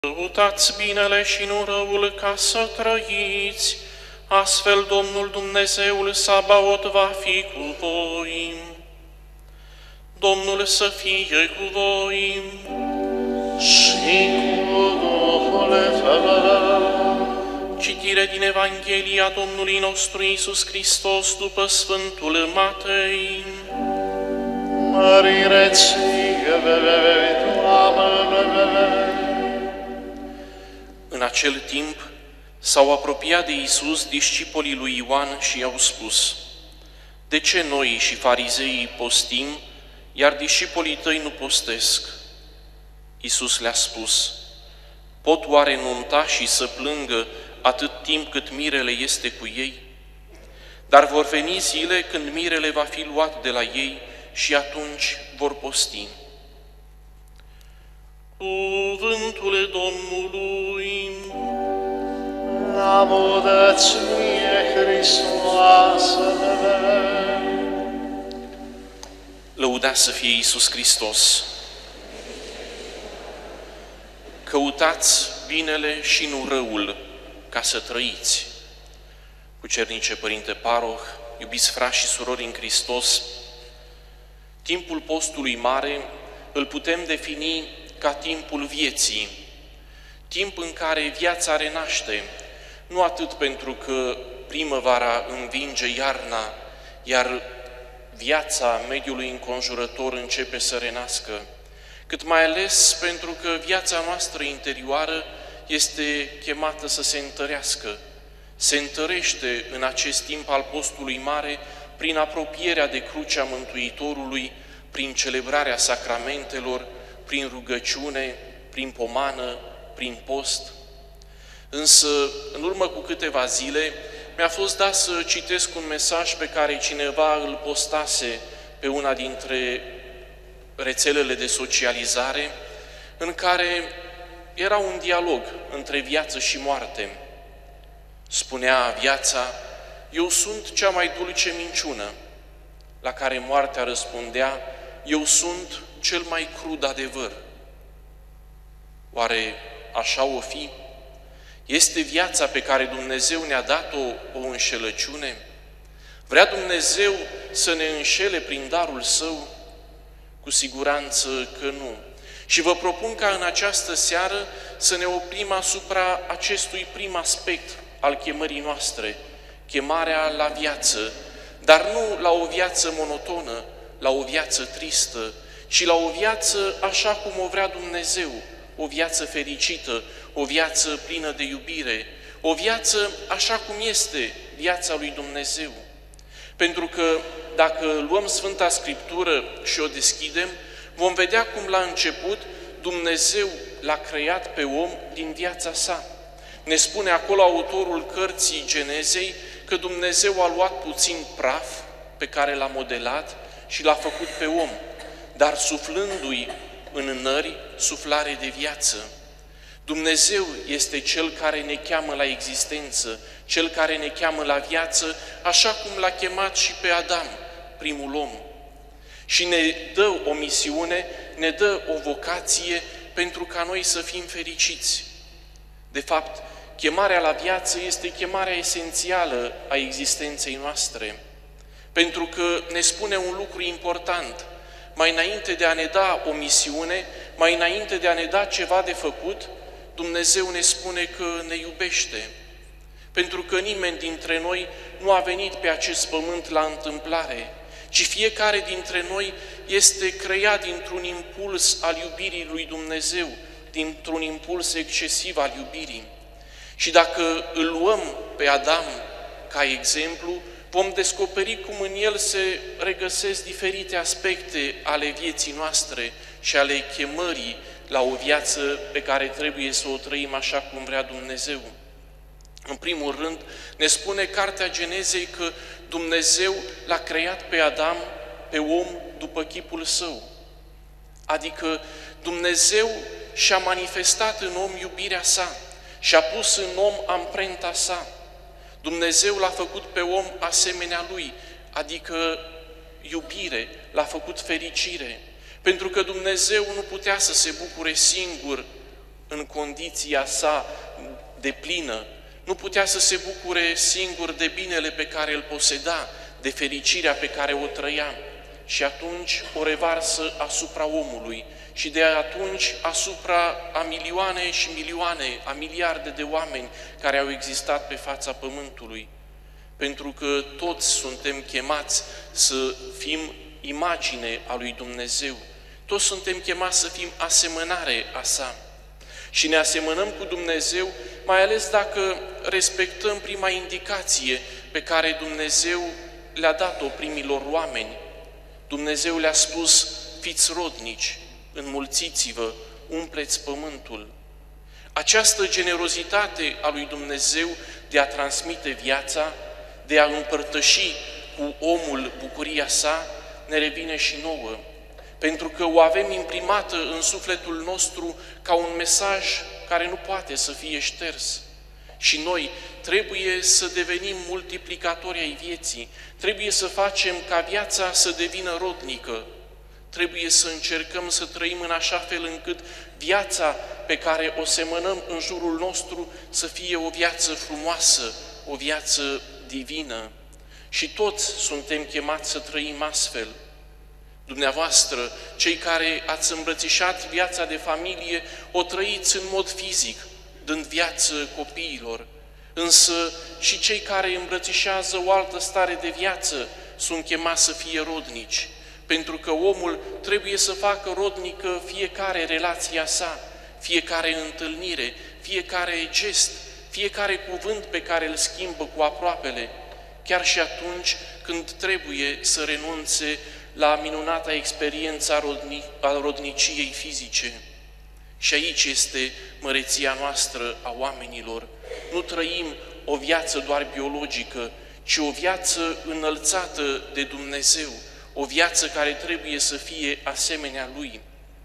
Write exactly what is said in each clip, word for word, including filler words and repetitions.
Căutați binele și nu răul ca să trăiți, astfel Domnul Dumnezeul Sabaot va fi cu voi. Domnul să fie cu voi. Și cu Duhul tău. Citire din Evanghelia Domnului nostru Iisus Hristos după Sfântul Matei. Mărire ție, Doamne! În acel timp s-au apropiat de Iisus discipolii lui Ioan și i-au spus: De ce noi și farizeii postim, iar discipolii tăi nu postesc? Iisus le-a spus: Pot oare nuntașii să plângă atât timp cât mirele este cu ei? Dar vor veni zile când mirele va fi luat de la ei și atunci vor posti. Cuvântul Domnului. Laudă ție, Hristoase! Lăudați să fie Iisus Hristos! Căutați binele și nu răul, ca să trăiți. Cucernice Părinte Paroh, iubiți frați și surori în Hristos, timpul postului mare îl putem defini ca timpul vieții, timp în care viața renaște, nu atât pentru că primăvara învinge iarna, iar viața mediului înconjurător începe să renască, cât mai ales pentru că viața noastră interioară este chemată să se întărească. Se întărește în acest timp al postului mare prin apropierea de crucea Mântuitorului, prin celebrarea sacramentelor, prin rugăciune, prin pomană, prin post. Însă, în urmă cu câteva zile, mi-a fost dat să citesc un mesaj pe care cineva îl postase pe una dintre rețelele de socializare, în care era un dialog între viață și moarte. Spunea viața: eu sunt cea mai dulce minciună, la care moartea răspundea: eu sunt cel mai crud adevăr. Oare așa o fi? Este viața pe care Dumnezeu ne-a dat-o o înșelăciune? Vrea Dumnezeu să ne înșele prin darul Său? Cu siguranță că nu. Și vă propun ca în această seară să ne oprim asupra acestui prim aspect al chemării noastre, chemarea la viață, dar nu la o viață monotonă, la o viață tristă, ci la o viață așa cum o vrea Dumnezeu, o viață fericită, o viață plină de iubire, o viață așa cum este viața lui Dumnezeu. Pentru că dacă luăm Sfânta Scriptură și o deschidem, vom vedea cum la început Dumnezeu l-a creat pe om din viața sa. Ne spune acolo autorul cărții Genezei că Dumnezeu a luat puțin praf pe care l-a modelat și l-a făcut pe om, dar suflându-i în nări suflare de viață. Dumnezeu este Cel care ne cheamă la existență, Cel care ne cheamă la viață, așa cum l-a chemat și pe Adam, primul om. Și ne dă o misiune, ne dă o vocație pentru ca noi să fim fericiți. De fapt, chemarea la viață este chemarea esențială a existenței noastre, pentru că ne spune un lucru important. Mai înainte de a ne da o misiune, mai înainte de a ne da ceva de făcut, Dumnezeu ne spune că ne iubește. Pentru că nimeni dintre noi nu a venit pe acest pământ la întâmplare, ci fiecare dintre noi este creat dintr-un impuls al iubirii lui Dumnezeu, dintr-un impuls excesiv al iubirii. Și dacă îl luăm pe Adam ca exemplu, vom descoperi cum în el se regăsesc diferite aspecte ale vieții noastre și ale chemării la o viață pe care trebuie să o trăim așa cum vrea Dumnezeu. În primul rând, ne spune Cartea Genezei că Dumnezeu l-a creat pe Adam, pe om, după chipul său. Adică Dumnezeu și-a manifestat în om iubirea sa și-a pus în om amprenta sa. Dumnezeu l-a făcut pe om asemenea lui, adică iubire, l-a făcut fericire. Pentru că Dumnezeu nu putea să se bucure singur în condiția sa deplină, nu putea să se bucure singur de binele pe care îl poseda, de fericirea pe care o trăia. Și atunci o revarsă asupra omului și de atunci asupra a milioane și milioane, a miliarde de oameni care au existat pe fața pământului. Pentru că toți suntem chemați să fim imagine a lui Dumnezeu. Toți suntem chemați să fim asemănare a sa. Și ne asemănăm cu Dumnezeu, mai ales dacă respectăm prima indicație pe care Dumnezeu le-a dat-o primilor oameni. Dumnezeu le-a spus, fiți rodnici, înmulțiți-vă, umpleți pământul. Această generozitate a lui Dumnezeu de a transmite viața, de a împărtăși cu omul bucuria sa, ne revine și nouă, pentru că o avem imprimată în sufletul nostru ca un mesaj care nu poate să fie șters. Și noi trebuie să devenim multiplicatori ai vieții, trebuie să facem ca viața să devină rodnică, trebuie să încercăm să trăim în așa fel încât viața pe care o semănăm în jurul nostru să fie o viață frumoasă, o viață divină. Și toți suntem chemați să trăim astfel. Dumneavoastră, cei care ați îmbrățișat viața de familie, o trăiți în mod fizic, dând viață copiilor. Însă și cei care îmbrățișează o altă stare de viață sunt chemați să fie rodnici, pentru că omul trebuie să facă rodnică fiecare relația sa, fiecare întâlnire, fiecare gest, fiecare cuvânt pe care îl schimbă cu aproapele, chiar și atunci când trebuie să renunțe la minunata experiență a, rodni, a rodniciei fizice. Și aici este măreția noastră a oamenilor. Nu trăim o viață doar biologică, ci o viață înălțată de Dumnezeu, o viață care trebuie să fie asemenea Lui.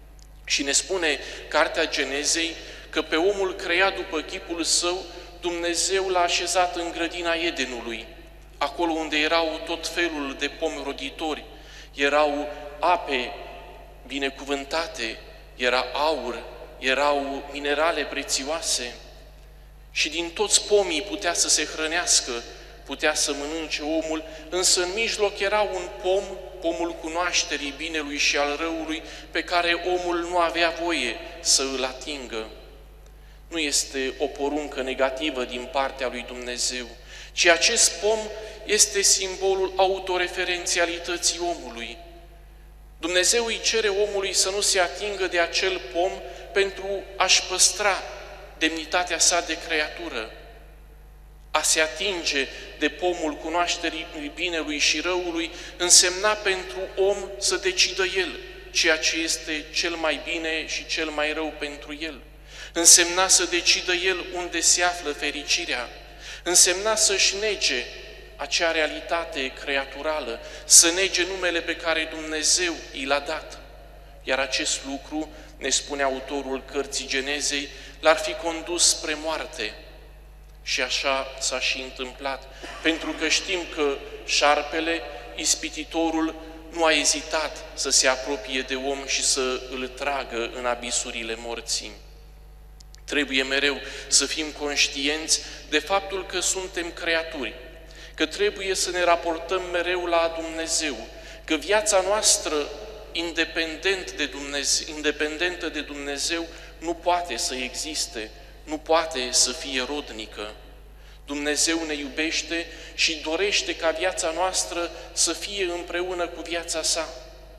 Și ne spune Cartea Genezei că pe omul creat după chipul său, Dumnezeu l-a așezat în grădina Edenului, acolo unde erau tot felul de pomi roditori, erau ape binecuvântate, era aur, erau minerale prețioase și din toți pomii putea să se hrănească, putea să mănânce omul, însă în mijloc era un pom, pomul cunoașterii binelui și al răului, pe care omul nu avea voie să îl atingă. Nu este o poruncă negativă din partea lui Dumnezeu, ci acest pom este simbolul autoreferențialității omului. Dumnezeu îi cere omului să nu se atingă de acel pom pentru a-și păstra demnitatea sa de creatură. A se atinge de pomul cunoașterii binelui și răului însemna pentru om să decidă el ceea ce este cel mai bine și cel mai rău pentru el. Însemna să decidă el unde se află fericirea. Însemna să-și nege acea realitate creaturală, să nege numele pe care Dumnezeu i l-a dat. Iar acest lucru, ne spune autorul cărții Genezei, l-ar fi condus spre moarte. Și așa s-a și întâmplat, pentru că știm că șarpele, ispititorul, nu a ezitat să se apropie de om și să îl tragă în abisurile morții. Trebuie mereu să fim conștienți de faptul că suntem creaturi, că trebuie să ne raportăm mereu la Dumnezeu, că viața noastră, independent de Dumnezeu, independentă de Dumnezeu, nu poate să existe, nu poate să fie rodnică. Dumnezeu ne iubește și dorește ca viața noastră să fie împreună cu viața sa.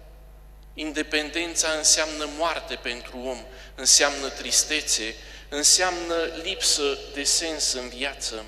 Independența înseamnă moarte pentru om, înseamnă tristețe, înseamnă lipsă de sens în viață.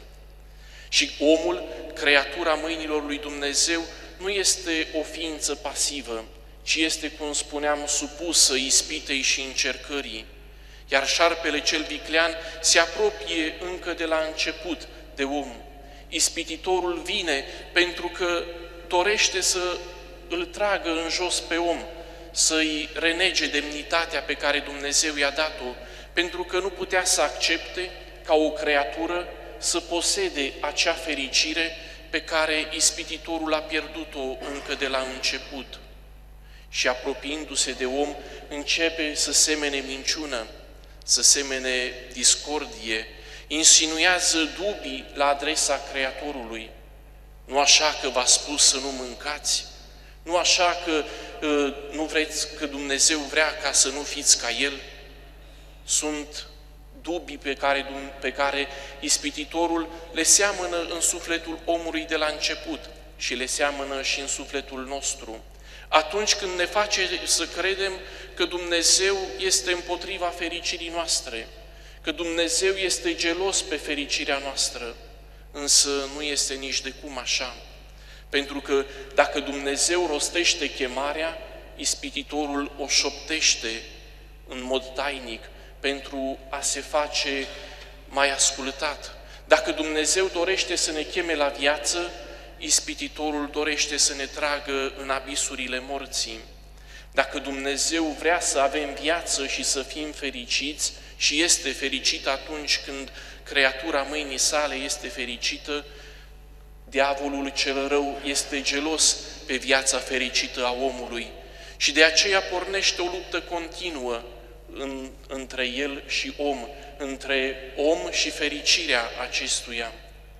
Și omul, creatura mâinilor lui Dumnezeu, nu este o ființă pasivă, ci este, cum spuneam, supusă ispitei și încercării. Iar șarpele cel viclean se apropie încă de la început de om. Ispititorul vine pentru că dorește să îl tragă în jos pe om, să-i renege demnitatea pe care Dumnezeu i-a dat-o, pentru că nu putea să accepte ca o creatură să posede acea fericire pe care ispititorul a pierdut-o încă de la început. Și apropiindu-se de om, începe să semene minciună, să semene discordie, insinuează dubii la adresa Creatorului. Nu așa că v-a spus să nu mâncați, nu așa că uh, nu vreți, că Dumnezeu vrea ca să nu fiți ca El. Sunt dubii pe care, pe care ispititorul le seamănă în sufletul omului de la început și le seamănă și în sufletul nostru. Atunci când ne face să credem că Dumnezeu este împotriva fericirii noastre, că Dumnezeu este gelos pe fericirea noastră, însă nu este nici de cum așa. Pentru că dacă Dumnezeu rostește chemarea, ispititorul o șoptește în mod tainic pentru a se face mai ascultat. Dacă Dumnezeu dorește să ne cheme la viață, ispititorul dorește să ne tragă în abisurile morții. Dacă Dumnezeu vrea să avem viață și să fim fericiți, și este fericit atunci când creatura mâinii sale este fericită, diavolul cel rău este gelos pe viața fericită a omului și de aceea pornește o luptă continuă în, între el și om, între om și fericirea acestuia.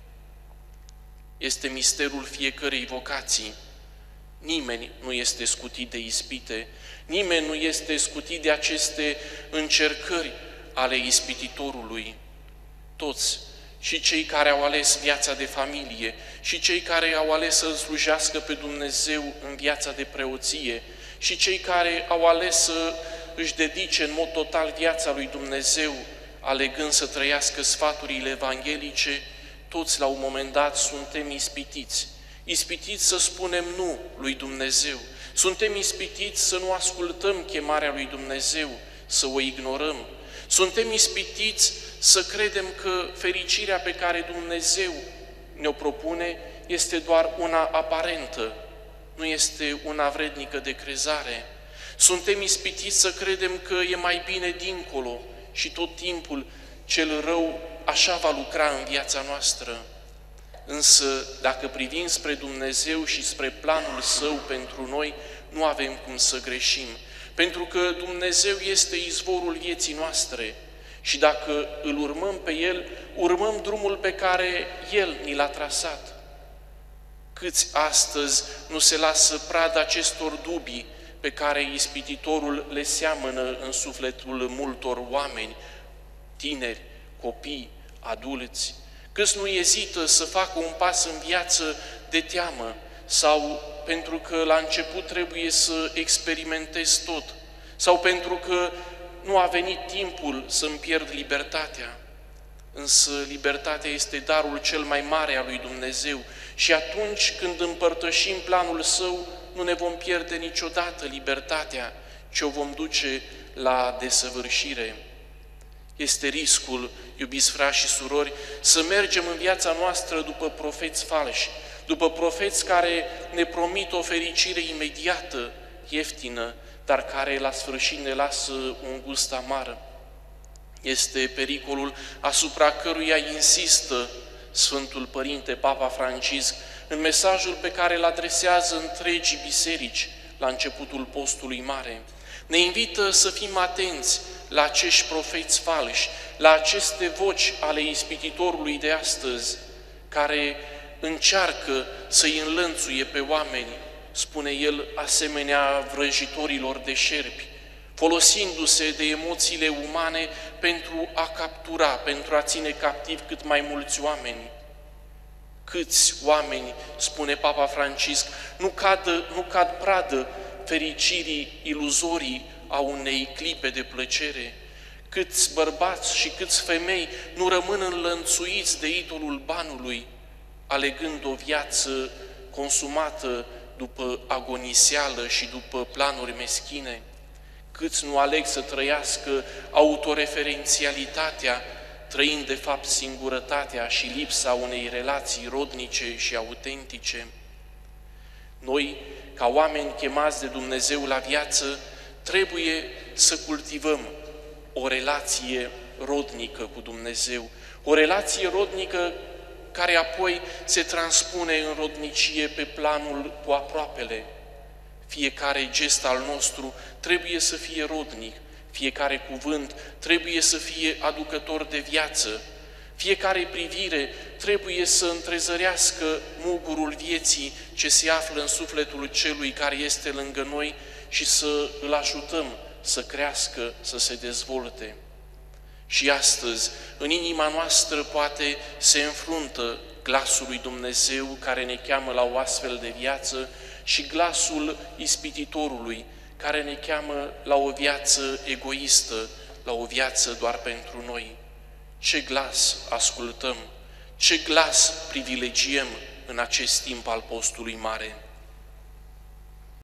Este misterul fiecărei vocații. Nimeni nu este scutit de ispite, nimeni nu este scutit de aceste încercări ale ispititorului. Toți, și cei care au ales viața de familie, și cei care au ales să-L slujească pe Dumnezeu în viața de preoție, și cei care au ales să își dedice în mod total viața lui Dumnezeu, alegând să trăiască sfaturile evanghelice, toți la un moment dat suntem ispitiți. Ispitiți să spunem nu lui Dumnezeu. Suntem ispitiți să nu ascultăm chemarea lui Dumnezeu, să o ignorăm. Suntem ispitiți să credem că fericirea pe care Dumnezeu ne-o propune este doar una aparentă, nu este una vrednică de crezare. Suntem ispitiți să credem că e mai bine dincolo și tot timpul cel rău așa va lucra în viața noastră. Însă, dacă privim spre Dumnezeu și spre planul Său pentru noi, nu avem cum să greșim. Pentru că Dumnezeu este izvorul vieții noastre și dacă îl urmăm pe El, urmăm drumul pe care El ni l-a trasat. Câți astăzi nu se lasă pradă acestor dubii pe care ispititorul le seamănă în sufletul multor oameni, tineri, copii, adulți? Câți nu ezită să facă un pas în viață de teamă sau pentru că la început trebuie să experimentez tot sau pentru că nu a venit timpul să-mi pierd libertatea. Însă libertatea este darul cel mai mare al lui Dumnezeu și atunci când împărtășim planul Său, nu ne vom pierde niciodată libertatea, ci o vom duce la desăvârșire. Este riscul, iubiți frați și surori, să mergem în viața noastră după profeți falși, după profeți care ne promit o fericire imediată, ieftină, dar care la sfârșit ne lasă un gust amar. Este pericolul asupra căruia insistă Sfântul Părinte Papa Francisc în mesajul pe care îl adresează întregii biserici la începutul postului mare. Ne invită să fim atenți la acești profeți falși, la aceste voci ale ispititorului de astăzi, care încearcă să-i înlănțuie pe oameni, spune el, asemenea vrăjitorilor de șerpi, folosindu-se de emoțiile umane pentru a captura, pentru a ține captiv cât mai mulți oameni. Câți oameni, spune Papa Francisc, nu, cadă, nu cad pradă fericirii iluzorii a unei clipe de plăcere? Câți bărbați și câți femei nu rămân înlănțuiți de idolul banului, alegând o viață consumată după agoniseală și după planuri meschine? Câți nu aleg să trăiască autoreferențialitatea, trăind de fapt singurătatea și lipsa unei relații rodnice și autentice? Noi, ca oameni chemați de Dumnezeu la viață, trebuie să cultivăm o relație rodnică cu Dumnezeu, o relație rodnică care apoi se transpune în rodnicie pe planul cu aproapele. Fiecare gest al nostru trebuie să fie rodnic, Fiecare cuvânt trebuie să fie aducător de viață. Fiecare privire trebuie să întrezărească mugurul vieții ce se află în sufletul celui care este lângă noi și să îl ajutăm să crească, să se dezvolte. Și astăzi, în inima noastră, poate se înfruntă glasul lui Dumnezeu care ne cheamă la o astfel de viață și glasul ispititorului care ne cheamă la o viață egoistă, la o viață doar pentru noi. Ce glas ascultăm, ce glas privilegiem în acest timp al postului mare?